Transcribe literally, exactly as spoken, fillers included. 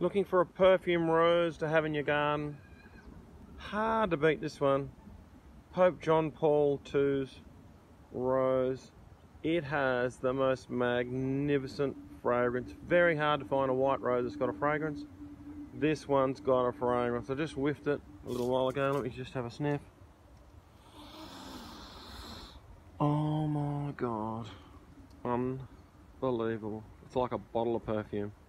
Looking for a perfume rose to have in your garden? Hard to beat this one. Pope John Paul the Second's rose. It has the most magnificent fragrance. Very hard to find a white rose that's got a fragrance. This one's got a fragrance. I just whiffed it a little while ago. Let me just have a sniff. Oh my God. Unbelievable. It's like a bottle of perfume.